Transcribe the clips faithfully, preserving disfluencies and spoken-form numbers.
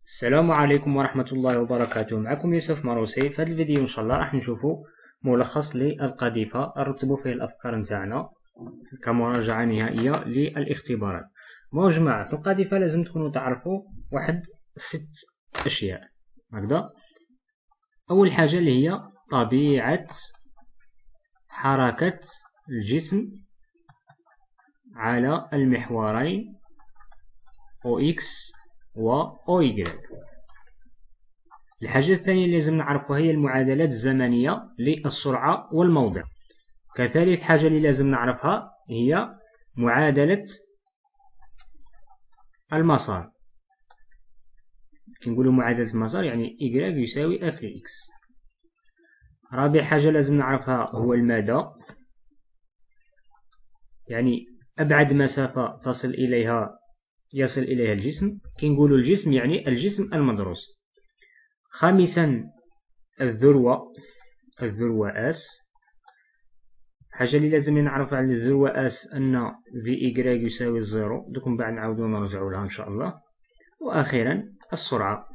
السلام عليكم ورحمة الله وبركاته. معكم يوسف ماروسي. في هذا الفيديو إن شاء الله راح نشوفوا ملخص للقذيفة نرتبوا فيه الأفكار نتاعنا كمراجعة نهائية للاختبارات. ما جماعة في القذيفة لازم تكونوا تعرفوا واحد ست أشياء هكذا. أول حاجة اللي هي طبيعة حركة الجسم على المحورين أو إكس و أو إيكغيك. الحاجة الثانية اللي لازم نعرفها هي المعادلات الزمنية للسرعة والموضع. كثالث حاجة اللي لازم نعرفها هي معادلة المسار. كي نقولوا معادلة المسار يعني إيكغيك يساوي اف لإكس. رابع حاجة لازم نعرفها هو المدى، يعني أبعد مسافة تصل إليها يصل إليها الجسم. كي نقولوا الجسم يعني الجسم المدروس. خامسا الذروة، الذروة اس. حاجة اللي لازم نعرفها على الذروة اس أن في إيكغيك يساوي الزيرو، دوك من بعد نعاودو نرجعو لها إن شاء الله. وأخيرا السرعة.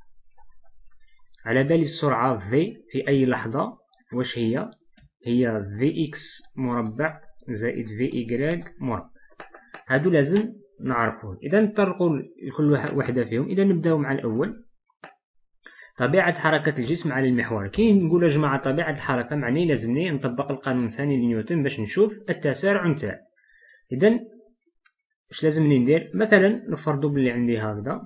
على بالي السرعة في في أي لحظة واش هي؟ هي في إكس مربع زائد في إيكغيك مربع. هادو لازم نعرفوه. إذا نطرقوا لكل وحدة فيهم. إذا نبداو مع الأول، طبيعة حركة الجسم على المحور. كي نقول يا جماعة طبيعة الحركة معني لازمني نطبق القانون الثاني لنيوتن باش نشوف التسارع نتاعو. إذا واش لازمني ندير؟ مثلا نفرضوا بلي عندي هكذا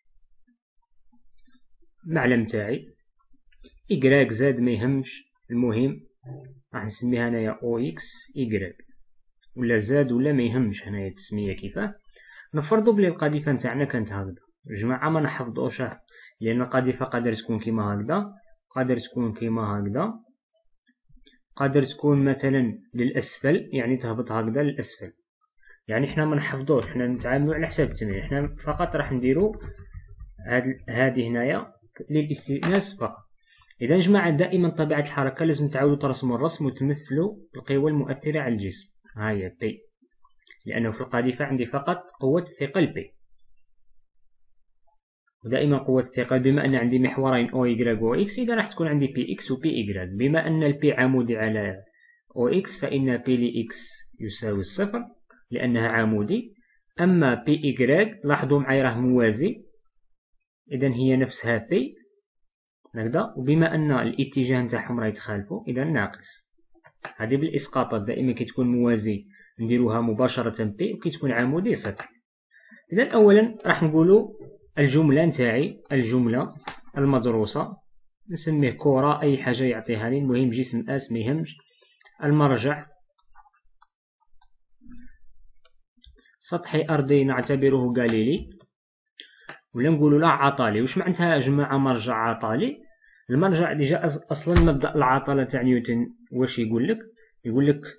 معلم تاعي إيكغيك زاد ما يهمش، المهم راح نسميها هنايا أو إكس إيكغيك، ولا زاد ولا ما يهمش هنايا التسمية كيفاه. نفرضوا بلي القذيفة نتاعنا كانت هكذا. جماعة ما نحفظوشه، لأن القذيفة قادر تكون كيما هكذا، قادر تكون كيما هكذا، قادر تكون مثلا للأسفل يعني تهبط هكذا للأسفل. يعني حنا ما نحفظوش، حنا نتعاملوا على حساب التمرين. حنا فقط راح نديرو هاد هادي هنايا للاستئناس فقط. إذا جماعة دائما طبيعة الحركة لازم تعاودوا ترسموا الرسم وتمثلوا القوى المؤثرة على الجسم. هاهي بي، لأنه في القذيفة عندي فقط قوة الثقل بي، ودائما قوة الثقل بما أن عندي محورين أو إيكغيك و إكس، إذا راح تكون عندي بي إكس و بي إيكغيك. بما أن البي عمودي على أو إكس فإن بي لإكس يساوي الصفر لأنها عمودي، أما بي إيكغيك لاحظوا معايا راه موازي، إذا هي نفسها بي هكذا. وبما أن الاتجاه نتاعهم راه يتخالفوا إذا ناقص. هذه بالإسقاطات دائما كي تكون موازي نديروها مباشرة بي، وكي تكون عمودي صفر. إذا أولا راح نقولوا الجملة نتاعي، الجملة المدروسة نسميه كرة، أي حاجة يعطيها لي، المهم جسم اس ما يهمش. المرجع سطحي أرضي نعتبره غاليلي، ولا نقولوا له عطالي. واش معناتها يا جماعة مرجع عطالي؟ المرجع ديجا أصلا مبدأ العطلة تاع نيوتن واش يقول لك؟ يقول لك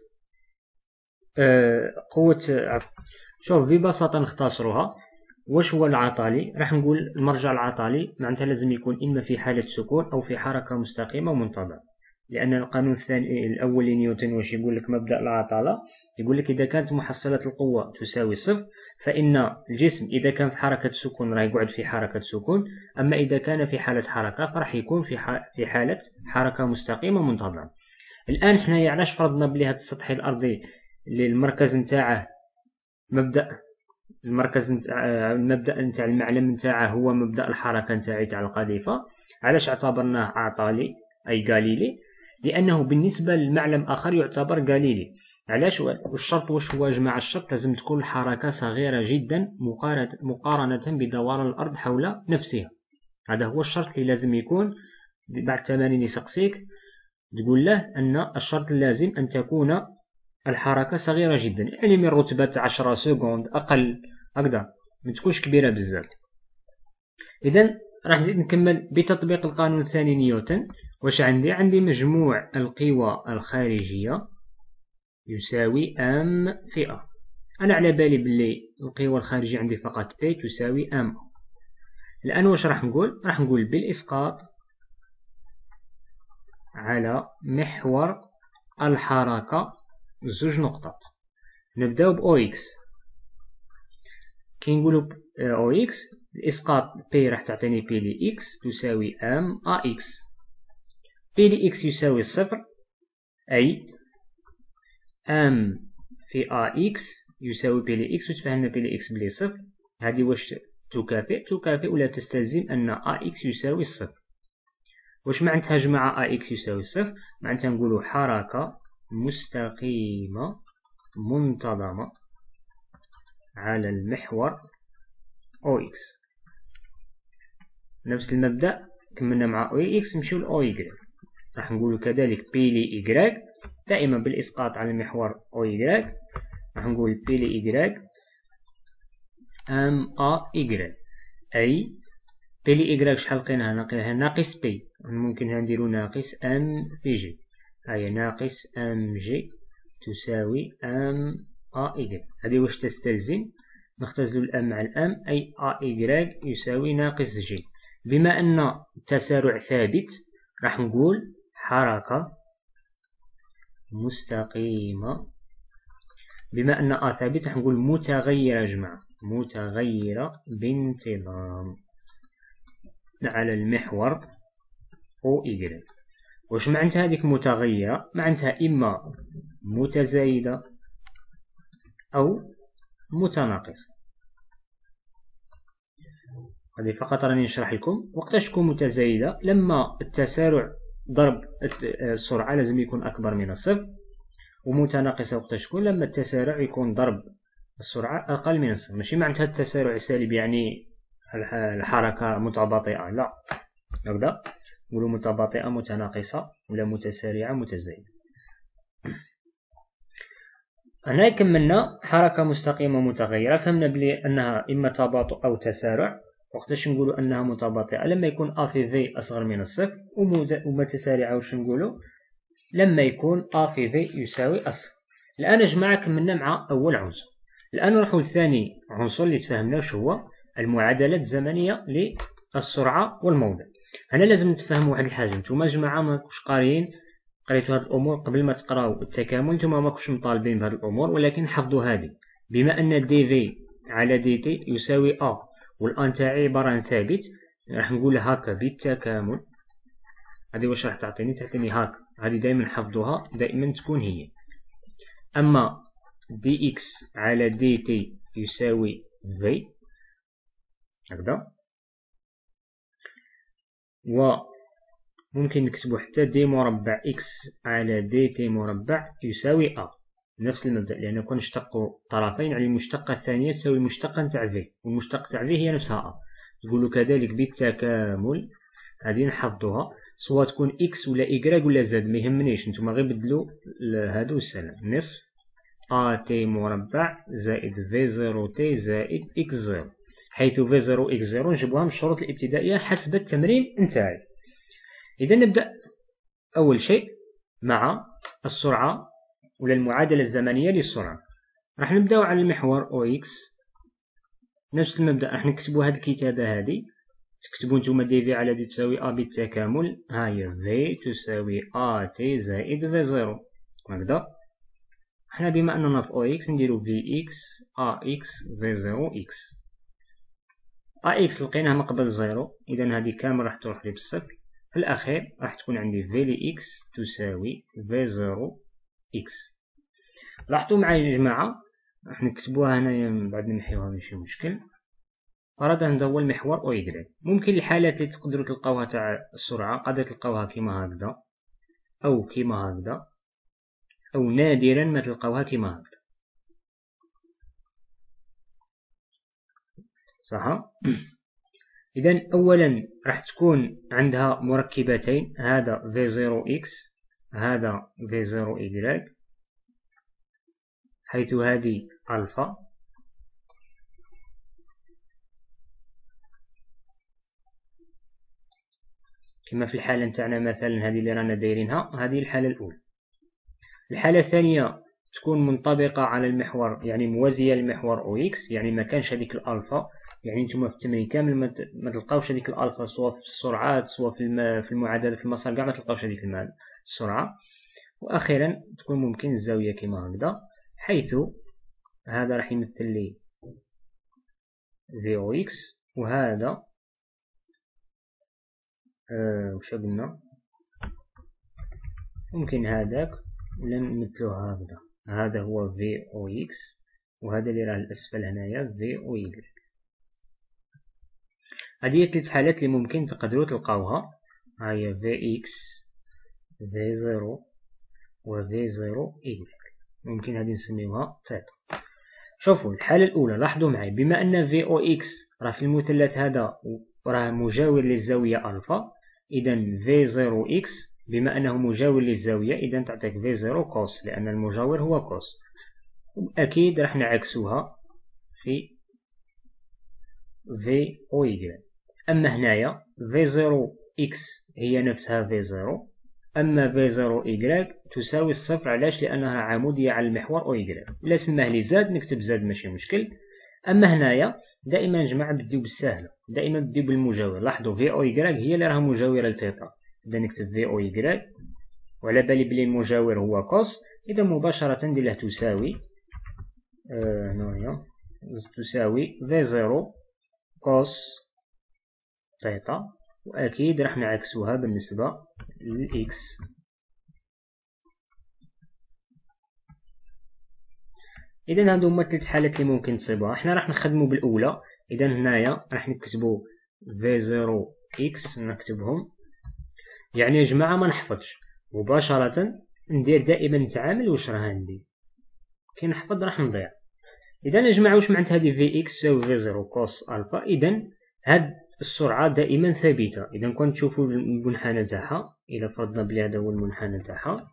آه قوة. شوف ببساطة نختصروها. واش هو العطالي؟ راح نقول المرجع العطالي معناتها لازم يكون إما في حالة سكون أو في حركة مستقيمة ومنتظمة، لأن القانون الثاني الأول لنيوتن واش يقول لك؟ مبدأ العطلة يقول لك إذا كانت محصلة القوة تساوي صفر فإن الجسم إذا كان في حركة سكون راح يقعد في حركة سكون، أما إذا كان في حالة حركة فراح يكون في في حالة حركة مستقيمة منتظمة. الآن حنايا علاش فرضنا بلي هذا السطح الأرضي اللي المركز نتاعه مبدأ المركز نتاع المبدأ نتاع المعلم نتاعه هو مبدأ الحركة نتاعي تاع القذيفة، علاش اعتبرناه عطالي أي غاليلي؟ لأنه بالنسبة للمعلم آخر يعتبر غاليلي. علاش؟ والشرط واش هو يا جماعة؟ الشرط لازم تكون الحركة صغيرة جدا مقارنة بدوران الأرض حول نفسها. هذا هو الشرط اللي لازم يكون. بعد تمارين يسقسيك تقول له أن الشرط اللازم أن تكون الحركة صغيرة جدا، يعني من رتبة عشرة سكوند أقل هكذا، ما تكونش كبيرة بزاف. إذا راح نزيد نكمل بتطبيق القانون الثاني نيوتن. واش عندي؟ عندي مجموع القوى الخارجية يساوي ام في ا. أنا على بالي بلي القوى الخارجية عندي فقط بي تساوي ام. الآن واش راح نقول؟ راح نقول بالإسقاط على محور الحركة زوج نقطات. نبداو ب أو إكس. كي نقولو أو إكس الإسقاط بي راح تعطيني بي لإكس تساوي أم أ إكس. بي لإكس يساوي صفر، أي أم في أ إكس يساوي بي لإكس، وتفهمنا بي لإكس بلي صفر. هذه واش تكافئ؟ تكافئ ولا تستلزم أن أ إكس يساوي صفر. واش معناتها جمع أ إكس يساوي صفر؟ معناتها نقولو حركة مستقيمة منتظمة على المحور أو إكس. نفس المبدأ كملنا مع أو إكس نمشيو لأو إيكغيك. راح نقولو كذلك بي لي إيكغيك دائما بالإسقاط على المحور أو إيكغيك. راح نقول بي لي إيكغيك أم أ إيكغيك، أي بي لي إيكغيك شحال لقيناها؟ لقيناها ناقص بي، ممكن نديرو ناقص أم في جي. هيا ناقص أم جي تساوي أم أ إيكغيك. هذه واش تستلزم؟ نختزلو الأم مع الأم، أي أ إيكغيك يساوي ناقص جي. بما أن التسارع ثابت راح نقول حركة مستقيمة. بما أن أ ثابت راح نقول متغيرة جماعة، متغيرة بانتظام على المحور أو إيكغيك. واش معناتها هذيك متغيرة؟ معناتها إما متزايدة أو متناقصة. هذه فقط راني نشرح لكم. وقتاش تكون متزايدة؟ لما التسارع ضرب السرعة لازم يكون أكبر من الصفر. ومتناقصة وقتاش تكون؟ لما التسارع يكون ضرب السرعة أقل من الصفر. ماشي معناتها التسارع سالب يعني الحركة متباطئة، لا، هكذا نقولو متباطئة متناقصة ولا متسارعة متزايدة. هنا كملنا حركة مستقيمة متغيرة. فهمنا بلي أنها إما تباطؤ أو تسارع. وقتاش نقولو أنها متباطئة؟ لما يكون أ في في أصغر من الصفر. ومتسارعة واش نقولو؟ لما يكون أ في في يساوي الصفر. الآن يا جماعة كملنا مع أول عنصر. الآن نروحو لثاني عنصر اللي تفهمنا واش هو المعادلات الزمنية للسرعة والموضع. هنا لازم تفهموا واحد الحاجة. نتوما جماعة ماكوش قاريين قريتو هاد الأمور قبل ما تقراو التكامل، نتوما ماكوش مطالبين بهاد الأمور، ولكن حفظوا هذه. بما أن دي في على دي تي يساوي أ والآن تاعي عبارة عن ثابت، راح نقول هكا بالتكامل. هذه واش راح تعطيني؟ تعطيني هكا. هذه دائما حفظوها، دائما تكون هي. أما دي إكس على دي تي يساوي في هكذا. وممكن نكتبو حتى دي مربع إكس على دي تي مربع يساوي أ. نفس المبدأ، لأن كون نشتقو طرفين على المشتقة الثانية تساوي المشتقة نتاع في، والمشتقة تاع في هي نفسها أ. تقولو كذلك بالتكامل. هذه نحفظوها سواء تكون إكس ولا إيكغيك ولا زد، ما يهمنيش، نتوما غير بدلو هادو والسلام. نصف أ تي مربع زائد في زيرو تي زائد إكس زيرو، حيث في زيرو إكس زيرو نجيبوها من الشروط الابتدائية حسب التمرين نتاعي. إذا نبدأ أول شيء مع السرعة ولا المعادلة الزمنية للسرعة. راح نبداو على المحور أو إكس. نفس المبدأ راح نكتبو هاد الكتابة هادي. تكتبو نتوما دي في على دي تساوي أ بالتكامل. هاهي في تساوي أ تي زائد في زيرو هكذا. حنا بما أننا في أو إكس نديرو في إكس أ إكس في زيرو إكس. أ إكس لقيناه من قبل زيرو، إذا هادي كامل راح تروح لي بالصفر. في الأخير راح تكون عندي في لي إكس تساوي في زيرو إكس. لاحظوا معايا يا جماعة، راح نكتبوها هنايا من بعد نمحيوها ماشي مشكل. فرضا هذا هو المحور أو إيكغيك. ممكن الحالات اللي تقدروا تلقاوها تاع السرعة قادر تلقاوها كيما هكذا أو كيما هكذا، أو نادرا ما تلقاوها كيما هكذا، صح؟ إذا أولا راح تكون عندها مركبتين، هذا في زيرو إكس هذا في زيرو إيكغيك، حيث هذه ألفا كما في الحالة نتاعنا مثلا هذه اللي رانا دايرينها. هذه الحالة الأولى. الحالة الثانية تكون منطبقة على المحور، يعني موازية للمحور أو إكس، يعني ما كانش هذيك الألفا. يعني نتوما في التمرين كامل ما تلقاوش هذيك الألفا، سواء في السرعات سواء في الم... في المعادلة المسار كاع ما تلقاوش هذيك السرعة. وأخيرا تكون ممكن الزاوية كما هكذا، حيث هذا راح يمثل لي في أو إكس وهذا آه وش قلنا، ممكن هذاك ولا نمثلوه هكذا، هذا هو في او اكس وهذا اللي راه الاسفل هنايا في او يكغيك. هذه هي ثلاث حالات اللي ممكن تقدروا تلقاوها، ها هي في اكس في زيرو و في زيرو يكغيك، ممكن هذه نسميوها تيتا. شوفوا الحالة الأولى، لاحظوا معي بما أن في او اكس راه في المثلث هذا راه مجاور للزاوية ألفا، إذا في زيرو اكس بما أنه مجاور للزاوية إذا تعطيك في زيرو كوس، لأن المجاور هو كوس. أكيد راح نعكسوها في في او يكغيك. أما هنايا في زيرو اكس هي نفسها في زيرو، أما في زيرو يكغيك تساوي الصفر. علاش؟ لأنها عمودية على المحور او يكغيك. إلا سماه لي زاد نكتب زاد ماشي مشكل. أما هنايا دائما جماعة بديو بالسهلة، دائما بديو بالمجاور. لاحظوا في او يكغيك هي اللي راها مجاورة لتيتا، إذا نكتب في او يكغيك وعلى بالي بلي المجاور هو كوس، إذا مباشرة ندير له تساوي آه هنايا تساوي في زيرو كوس تيتا، وأكيد راح نعكسوها بالنسبة للإكس. إذا هادو هما تلت حالات اللي ممكن تصيبوها. احنا راح نخدمو بالأولى، إذا هنايا راح نكتبو في زيرو إكس نكتبهم، يعني يا جماعة ما نحفظش مباشرة، ندير دائما نتعامل واش راه ندير، كي نحفظ راح نضيع. إذا يا جماعة واش معنات هذه في إكس تساوي في زيرو كوس ألفا؟ إذا هاد السرعة دائما ثابتة. إذا كنت تشوفوا المنحنى تاعها، إذا فرضنا بلي هذا هو المنحنى تاعها،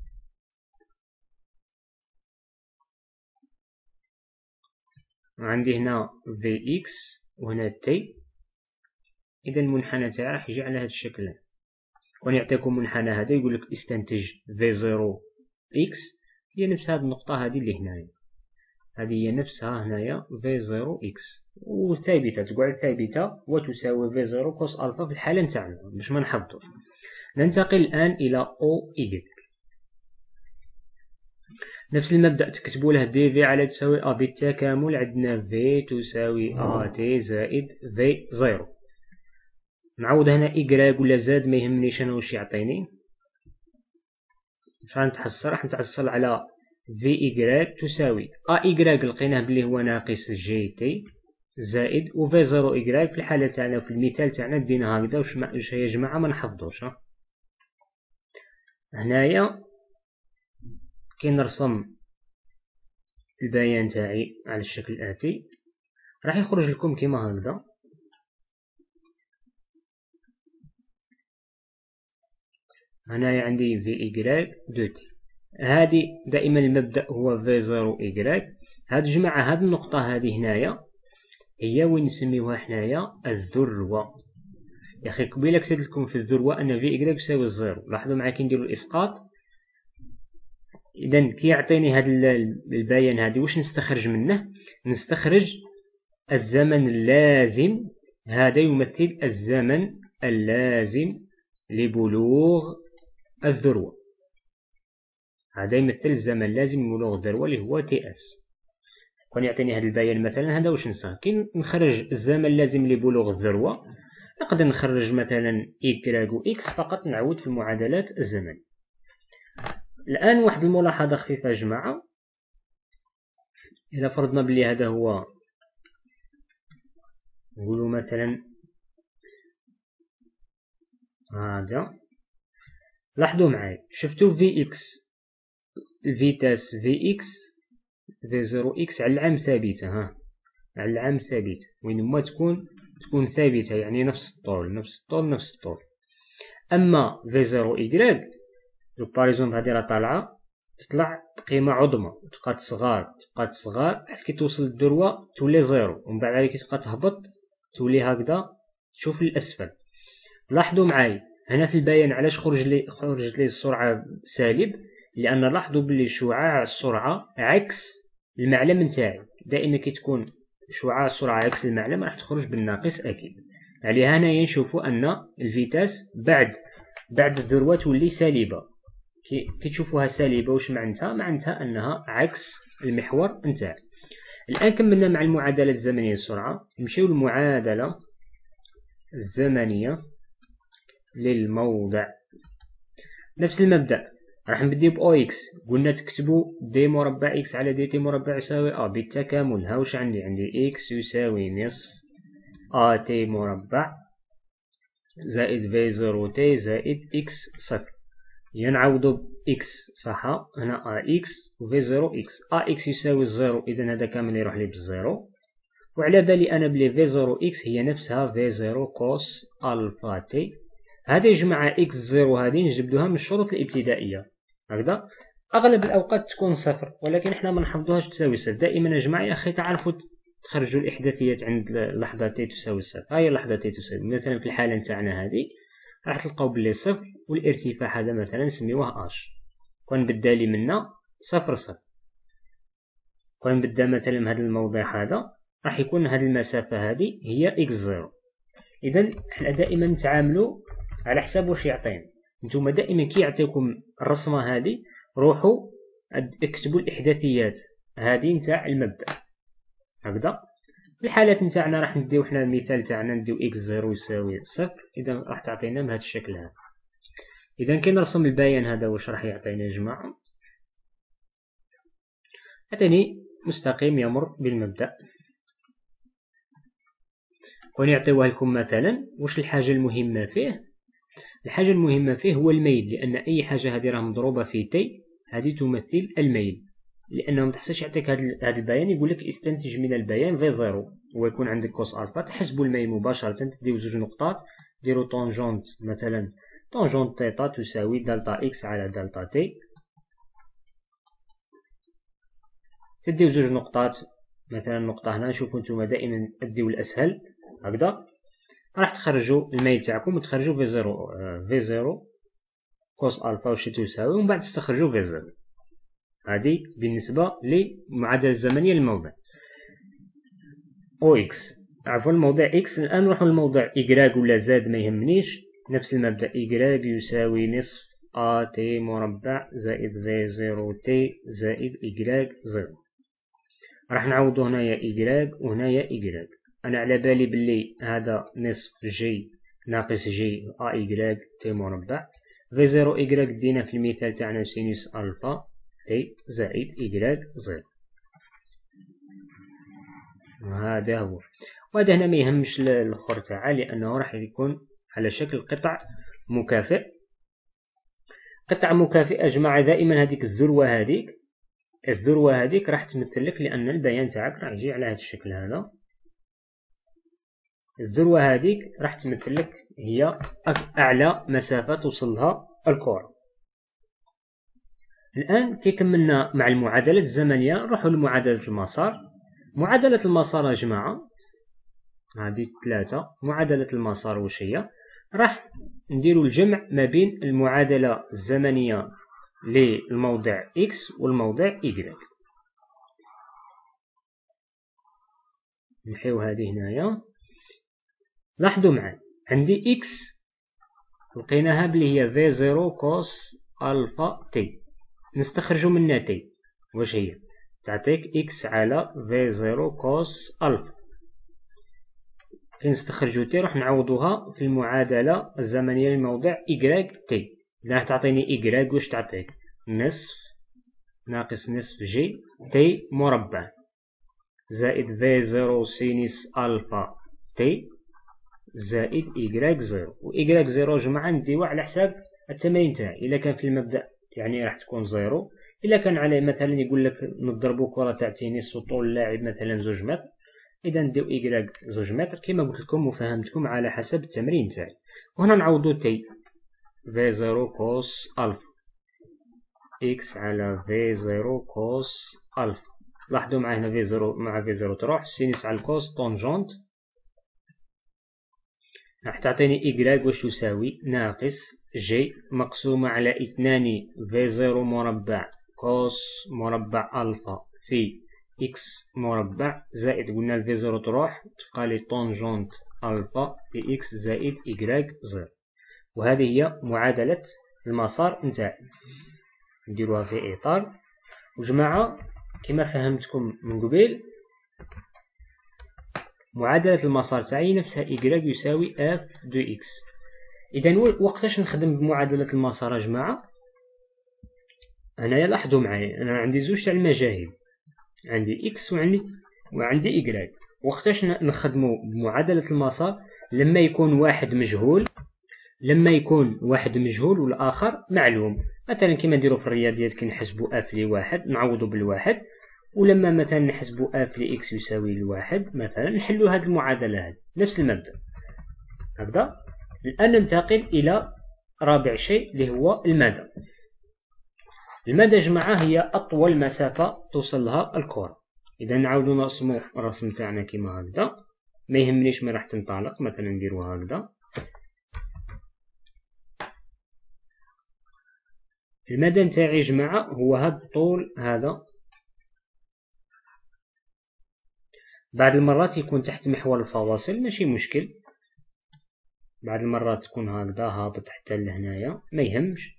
عندي هنا في إكس وهنا تي، إذا المنحنى تاعها راح يجي على هذا الشكل. كون يعطيكم منحنى هذا يقول لك استنتج في زيرو إكس هي نفس هذه النقطة هذه اللي هنايا، هذه هي نفسها هنايا في زيرو إكس وثابتة، تقعد ثابتة وتساوي في زيرو كوس ألفا في الحالة نتاعنا باش ما نحفظوش. ننتقل الآن إلى أو إيكغيك. نفس المبدأ، تكتبوا له دي في على تساوي أ بالتكامل، عندنا في تساوي أ تي زائد في زيرو. نعوض هنا إيكغيك ولا زاد ما يهمنيش أنا واش يعطيني. باش غنتحصل راح نتحصل على في إيكغيك تساوي أ إيكغيك لقيناه بلي هو ناقص جي تي زائد و في زيرو إيكغيك في الحالة تاعنا في المثال تاعنا دينا هكذا. واش يا جماعة ما نحفظوش. هنايا كي نرسم البيان تاعي على الشكل الآتي راح يخرج لكم كيما هكذا. هنايا عندي في إيكغيك دو تي، هذه دائما المبدأ هو في زيرو إيكغيك. هاد جماعة هاد النقطة هذه هنايا هي وين نسميوها حنايا الذروة. يا أخي قبيله كتبت لكم في الذروة أن في إيكغيك يساوي الزيرو. لاحظوا معايا كي نديرو الإسقاط، إذا كي يعطيني هاد البيان هادي واش نستخرج منه؟ نستخرج الزمن اللازم، هذا يمثل الزمن اللازم لبلوغ الذروة، هذا يمثل الزمن اللازم لبلوغ الذروة اللي هو تي اس. كون يعطيني هذا البيان مثلا هذا واش نستخرج؟ كي نخرج الزمن اللازم لبلوغ الذروة نقدر نخرج مثلا إيكغيك و إكس، فقط نعود في المعادلات الزمن. الآن واحد الملاحظة خفيفة يا جماعة، إذا فرضنا بلي هذا هو نقولوا مثلا هذا، لاحظوا معايا شفتوا في إكس الفيتاس في إكس في زيرو إكس على العام ثابتة، ها على العام ثابتة وين ما تكون تكون ثابتة، يعني نفس الطول نفس الطول نفس الطول. أما في زيرو إيكغيك باريزون هادي راه طالعة تطلع بقيمة عظمى، تبقى تصغار تبقى تصغار حتى كي توصل للذروة تولي زيرو، ومن بعد كي تبقى تهبط تولي هكذا تشوف للأسفل. لاحظوا معايا هنا في البيان علاش خرج لي خرجت لي السرعة سالب، لأن لاحظوا بلي شعاع السرعة عكس المعلم نتاعي. دائما كي تكون شعاع السرعة عكس المعلم راح تخرج بالناقص أكيد. على هنايا نشوفوا أن الفيتاس بعد بعد الذروة تولي سالبة. كي تشوفوها سالبة واش معناتها؟ معناتها أنها عكس المحور نتاعي. الآن كملنا مع المعادلة الزمنية السرعة، نمشيو للمعادلة الزمنية للموضع. نفس المبدأ، راح نبديو ب أو إكس، قلنا تكتبو دي مربع إكس على دي تي مربع يساوي أ بالتكامل. ها واش عندي؟ عندي إكس يساوي نصف أ تي مربع زائد في زيرو تي زائد إكس صفر. هي نعوضو ب إكس صح، هنا أ إكس و في زيرو إكس. أ إكس يساوي الزيرو، إذا هذا كامل يروح لي بالزيرو، وعلى بالي أنا بلي في زيرو إكس هي نفسها في زيرو كوس ألفا تي. هذا يجمع إكس زيرو هذه نجبدوها من الشروط الابتدائية هكذا. أغلب الأوقات تكون صفر، ولكن احنا ما نحفظوهاش تساوي صفر. دائما يا جماعة يا أخي تعرفوا تخرجوا الإحداثيات عند لحظة تي تساوي صفر. هاي اللحظة تي تساوي، مثلا في الحالة نتاعنا هذه راح تلقاو بلي صفر، والارتفاع هذا مثلا نسميوه اش، كون بالدالي منا صفر صفر. كون بدا مثلا من هذا الموضع هذا راح يكون هذه المسافة هذه هي إكس زيرو. إذا احنا دائما نتعاملوا على حساب واش يعطينا. نتوما دائما كي يعطيكم الرسمة هذه روحوا اكتبوا الإحداثيات هذه نتاع المبدأ هكذا. في الحالات نتاعنا راح نديو حنا المثال تاعنا نديو إكس زيرو يساوي صفر، إذا راح تعطينا بهذا الشكل هذا. إذا كي نرسم البيان هذا واش راح يعطينا يا جماعة؟ يعطيني مستقيم يمر بالمبدأ. كون يعطيوه لكم مثلا واش الحاجة المهمة فيه؟ الحاجة المهمة فيه هو الميل، لأن أي حاجة هذه راه مضروبة في تي هذه تمثل الميل، لأنه متحسش يعطيك هذا البيان يقول لك استنتج من البيان في زيرو ويكون عندك كوس ألفا. تحسبوا الميل مباشرة، تديو زوج نقطات ديروا طونجونت، مثلا طونجونت تيتا تساوي دلتا إكس على دلتا تي. تديو زوج نقطات، مثلا نقطة هنا، شوفوا نتوما دائما ديو الأسهل هكذا، راح تخرجوا الميل تاعكم وتخرجوا في زيرو في زيرو كوس ألفا واش تساوي، ومن بعد تستخرجوا في زيرو. هذه بالنسبة للمعادلة الزمنية للموضع أو إكس. عفوا الموضع إكس. الآن نروحوا للموضع إيكغاك ولا زاد ما يهمنيش، نفس المبدأ. إيكغاك يساوي نصف أ تي مربع زائد في زيرو تي زائد إيكغاك زيرو. راح نعوضو هنايا إيكغاك وهنايا إيكغاك. أنا على بالي بلي هذا نصف جي ناقص جي أ إيكغاك تي مربع. في زيرو إيكغاك دينا في المثال تاعنا سينوس ألفا تي زائد إيكغاك زيرو. وهذا هو. وهذا هنا ما يهمش الاخر تاعها، لأنه راح يكون على شكل قطع مكافئ. قطع مكافئة جماعة دائما هذيك الذروة هذيك الذروة هذيك راح تمثل لك، لأن البيان تاعك راح يجي على هذا الشكل هذا. الذروة هذيك راح تمثل لك هي أعلى مسافة توصلها الكرة. الآن كي كملنا مع المعادلة الزمنية نروحوا لمعادلة المسار. معادلة المسار يا جماعة هذه ثلاثة. معادلة المسار واش هي؟ راح نديروا الجمع ما بين المعادلة الزمنية للموضع إكس والموضع إيكغاك. نحيو هذه هنايا. لاحظوا معايا عندي إكس لقيناها بلي هي في زيرو كوس ألفا تي، نستخرجوا منها تي واش هي؟ تعطيك إكس على في زيرو كوس ألفا. كي نستخرجوا تي راح نعوضوها في المعادلة الزمنية للموضع إيكغاك تي. راح تعطيني إيكغاك واش تعطيك؟ نصف ناقص نصف جي تي مربع زائد في زيرو سينوس ألفا تي زائد إيكغاك زيرو. وإيكغاك زيرو جماعة نديوها على حساب التمارين تاعي. إلا كان في المبدأ يعني راح تكون زيرو. إلا كان على مثلا يقول لك نضربو كرة تاع تنس وطول اللاعب مثلا زوج متر، إذا نديو إيكغاك زوج متر كما قلت لكم وفهمتكم على حسب التمرين تاعي. وهنا نعوضو تي في زيرو كوس ألفا إكس على في زيرو كوس ألفا. لاحظوا معايا هنا في زيرو مع في زيرو تروح، سينوس على الكوس طونجونت راح تعطيني إيكغاك واش تساوي ناقص جي مقسومة على اثنان في زيرو مربع كوس مربع ألفا في إكس مربع زائد قلنا الفي زيرو تروح تبقى لي طونجونت ألفا في إكس زائد إيكغاك زيرو. وهذه هي معادلة المسار نتاعي. نديروها في إطار. وجماعة كما فهمتكم من قبيل معادلة المسار تاعي نفسها إيكغيك يساوي اف دو إكس. إذا وقتاش نخدم بمعادلة المسار يا جماعة؟ هنايا لاحظوا معايا أنا عندي زوج تاع المجاهيل، عندي إكس وعندي وعندي إيكغيك. وقتاش نخدمو بمعادلة المسار؟ لما يكون واحد مجهول لما يكون واحد مجهول والآخر معلوم. مثلا كما نديرو في الرياضيات كي نحسبو اف لواحد نعوضو بالواحد، ولما مثلا نحسبو اف لإكس يساوي الواحد مثلا نحلو هاد المعادلة هاد نفس المبدأ هكذا. الآن ننتقل إلى رابع شيء اللي هو المدى. المدى يا جماعة هي أطول مسافة توصل لها الكرة. إذا نعاودو نرسمو الرسم تاعنا كيما هكذا، ما يهمنيش من راح تنطلق، مثلا نديرو هكذا. المدى نتاعي يا جماعة هو هاد الطول هذا. بعض المرات يكون تحت محور الفواصل ماشي مشكل، بعض المرات تكون هكذا هابط حتى لهنايا ما يهمش.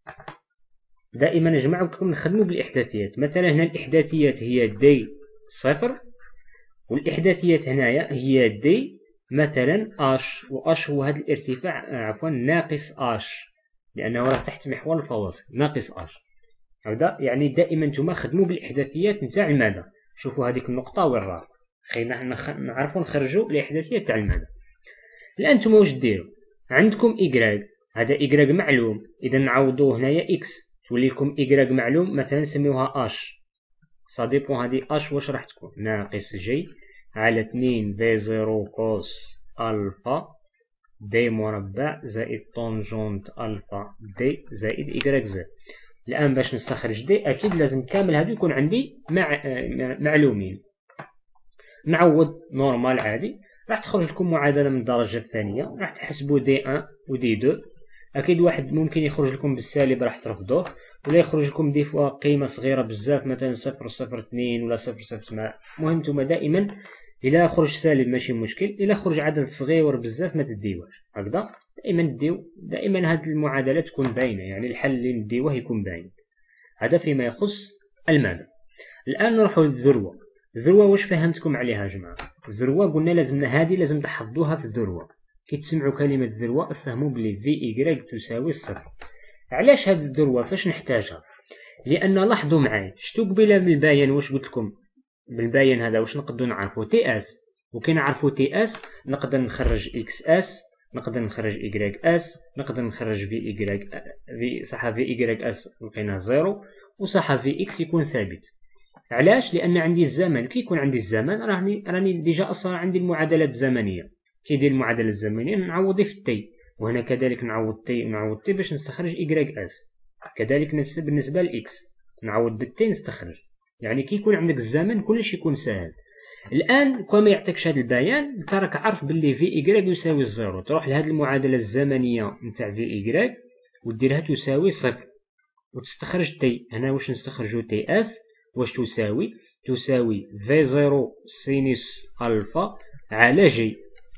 دائما يا جماعة بدكم نخدمو بالإحداثيات. مثلا هنا الإحداثيات هي دي صفر، والإحداثيات هنايا هي دي مثلا اش، واش هو هذا الارتفاع عفوا ناقص اش، لأنه راه تحت محور الفواصل ناقص اش هكذا. يعني دائما نتوما خدمو بالإحداثيات نتاع المدى. شوفوا هذيك النقطة وين راه، خلينا نعرفو نخرجو الإحداثيات تاع المدى. الآن نتوما واش ديرو؟ عندكم إيكغيك، هذا إيكغيك معلوم، إذا نعوضوه هنايا إكس تولي لكم إيكغيك معلوم، مثلا نسميوها اش. صا ديبون هادي اش واش راح تكون ناقص جي على اثنين في زيرو كوس ألفا دي مربع زائد طونجونت ألفا دي زائد إيكغيك زد. الآن باش نستخرج دي أكيد لازم كامل هادو يكون عندي مع معلومين. نعوض نورمال عادي، راح تخرج لكم معادلة من الدرجة الثانية، راح تحسبوا دي واحد و دي اثنين. أكيد واحد ممكن يخرج لكم بالسالب راح ترفضوه، ولا يخرج لكم دي فوا قيمة صغيرة بزاف مثلا صفر صفر اثنين ولا صفر صفر سبعة. المهم نتوما دائما إلا خرج سالب ماشي مشكل، إلا خرج عدد صغير بزاف ما تديوهش هكذا. دائما نديو دائما هاد المعادلة تكون باينة، يعني الحل اللي نديوه يكون باين. هذا فيما يخص المدى. الآن نروحو للذروة. الذروة واش فهمتكم عليها يا جماعة؟ الذروة قلنا لازمنا هذه لازم تحفظوها في الذروة. كي تسمعوا كلمة ذروة افهموا بلي في إيكغيك تساوي الصفر. علاش هاد الذروة فاش نحتاجها؟ لأن لاحظوا معايا شتو قبيله من البيان واش قلت لكم؟ بالبيان هذا واش نقدروا نعرفوا تي اس، وكي نعرفوا تي اس نقدر نخرج اكس اس، نقدر نخرج إيكغيك اس، نقدر نخرج في إيكغيك في صح في إيكغيك اس لقينا زيرو، وصح في إكس يكون ثابت. علاش؟ لأن عندي الزمن، كي يكون عندي الزمن راني راني ديجا أصلا عندي المعادلات الزمنية. كي ندير المعادلة الزمنية نعوض في التي، وهنا كذلك نعوض تي ونعوض تي باش نستخرج إيكغيك اس. كذلك نفس بالنسبة لإكس نعوض بالتي نستخرج. يعني كي يكون عندك الزمن كلش يكون ساهل. الآن كون ما يعطيكش هذا البيان انت راك عارف باللي في إيكغيك يساوي الزيرو، تروح لهذه المعادلة الزمنية نتاع في إيكغيك وديرها تساوي صفر وتستخرج تي. هنا واش نستخرجو تي اس واش تساوي؟ تساوي في زيرو سينوس ألفا على جي.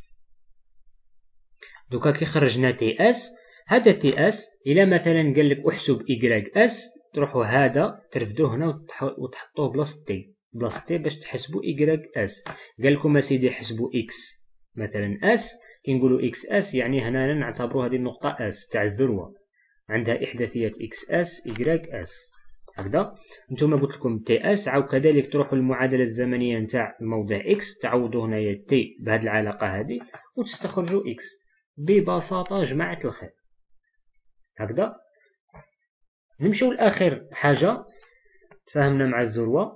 دوكا كي خرجنا تي اس، هذا تي اس إلا مثلا قالك احسب إيكغيك اس تروحوا هذا ترفدوه هنا وتحطوه بلاصة تي بلاصة تي باش تحسبوا إيكغيك اس. قالكم اسيدي حسبوا إكس مثلا اس، كي نقولوا إكس اس يعني هنا نعتبروا هذه النقطة اس تاع الذروة عندها إحداثيات إكس اس إيكغيك اس هكذا. نتوما قلت لكم تي اس عاود كذلك تروحوا للمعادلة الزمنية نتاع الموضع اكس، تعوضوا هنايا تي بهذه العلاقة هذه وتستخرجوا اكس ببساطة جماعة الخير هكذا. نمشيو لآخر حاجة تفاهمنا مع الذروة.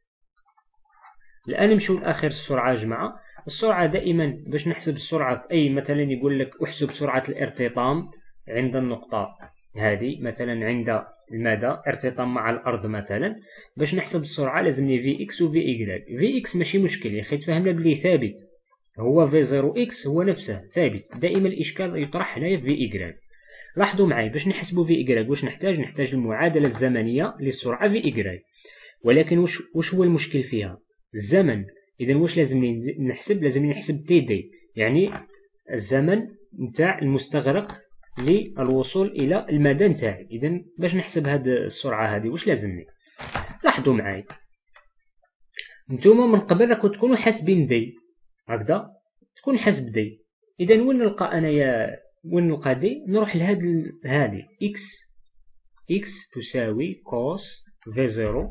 الآن نمشيو لآخر السرعة يا جماعة. السرعة دائما باش نحسب السرعة في أي مثلا يقول لك احسب سرعة الارتطام عند النقطة هذه مثلا عند المدى ارتطام مع الأرض مثلا. باش نحسب السرعة لازمني في إكس و في إيكغيك. في إكس ماشي مشكل يا أخي تفهمنا بلي ثابت هو في زيرو إكس هو نفسه ثابت، دائما الإشكال يطرح هنايا في إيكغيك. لاحظوا معي باش نحسبوا في إيكغيك واش نحتاج؟ نحتاج المعادلة الزمنية للسرعة في إيكغيك، ولكن واش واش هو المشكل فيها؟ الزمن. إذا واش لازمني نحسب؟ لازمني نحسب تي دي يعني الزمن نتاع المستغرق للوصول إلى المدى نتاعي. إذا باش نحسب هاد السرعة هذه واش لازمني؟ لاحظوا معايا نتوما من قبل راكم تكونوا حاسبين دي، هكذا تكون حسب دي. اذا وين نلقى انايا وين نلقى دي؟ نروح لهاد هادي اكس اكس تساوي كوس في زيرو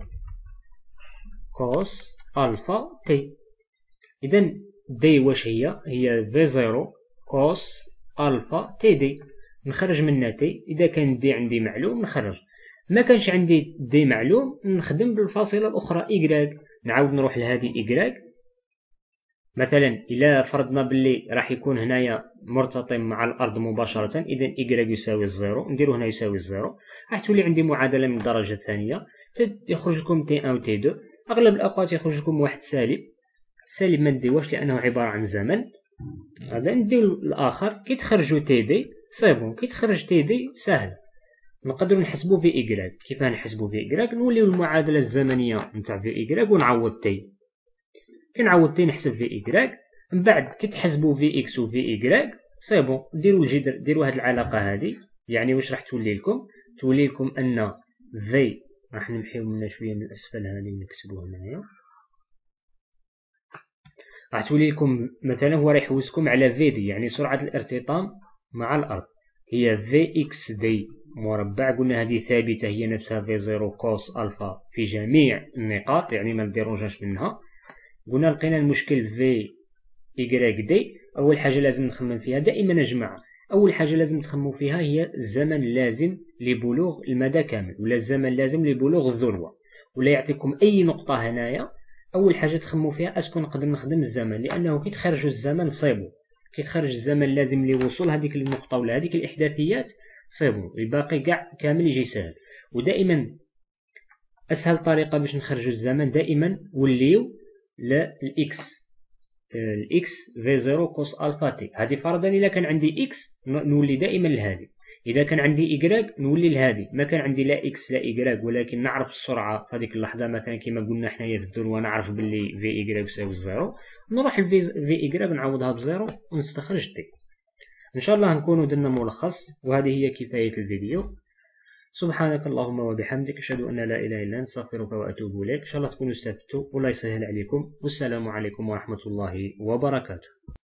كوس الفا تي. اذا دي واش هي؟ هي في زيرو كوس الفا تي دي. نخرج منها تي. اذا كان دي عندي معلوم نخرج، ما كانش عندي دي معلوم نخدم بالفاصله الاخرى إيكغيك. نعاود نروح لهذه إيكغيك. مثلا الا فرضنا باللي راح يكون هنايا مرتطم مع الارض مباشره، اذا إيكغيك يساوي الزيرو، نديرو هنا يساوي الزيرو، راح تولي عندي معادله من الدرجه الثانيه. يخرج لكم تي واحد و تي اثنين. اغلب الاوقات يخرج لكم واحد سالب. سالب ما نديوهش لانه عباره عن زمن. هذا نديو الاخر. كي تخرجوا تي دي سي بون، كي تخرج تي دي سهل، نقدروا نحسبوا في إيكغيك. كيف نحسبوا في إيكغيك؟ نوليو المعادله الزمنيه نتاع في إيكغيك ونعوض تي. كي نعوض تي نحسب في إيكغيك. من بعد كي تحسبوا في إكس و في إيكغيك سي بون، ديروا الجذر، ديروا هاد العلاقه هذه. يعني واش راح تولي لكم؟ تولي لكم ان في، راح نمحيو منها شويه من الاسفل هذه ونكتبوها هنايا. راح تولي لكم مثلا هو راح يحوسكم على في دي، يعني سرعه الارتطام مع الارض، هي في اكس دي مربع. قلنا هذه ثابته هي نفسها في زيرو كوس الفا في جميع النقاط، يعني ما نديروجاش منها. قلنا لقينا المشكل في إيكغيك دي. أول حاجة لازم نخمم فيها دائما يا جماعة، أول حاجة لازم تخمموا فيها هي الزمن اللازم لبلوغ المدى كامل، ولا الزمن اللازم لبلوغ الذروة، ولا يعطيكم أي نقطة هنايا. أول حاجة تخمموا فيها أسكو نقدر نخدم الزمن، لأنه كي تخرجوا الزمن صيبو، كي تخرج الزمن اللازم لوصول هذيك النقطة ولا هذيك الإحداثيات صيبو، الباقي كاع كامل يجي سهل. ودائما أسهل طريقة باش نخرجوا الزمن دائما وليو للإكس الإكس في زيرو كوس ألفا تي. هذه فرضا إذا كان عندي إكس نولي دائما لهذه، إذا كان عندي إيكغيك نولي لهذه. ما كان عندي لا إكس لا إيكغيك ولكن نعرف السرعة في هذيك اللحظة، مثلا كما قلنا حنايا في الذروة نعرف باللي في إيكغيك يساوي الزيرو، نروح لفي في إيكغيك نعوضها بزيرو ونستخرج تي. إن شاء الله نكونوا درنا ملخص، وهذه هي كفاية الفيديو. سبحانك اللهم وبحمدك، أشهد أن لا إله إلا أنت، أستغفرك وأتوب إليك. إن شاء الله تكونوا استفدتوا والله يسهل عليكم، والسلام عليكم ورحمة الله وبركاته.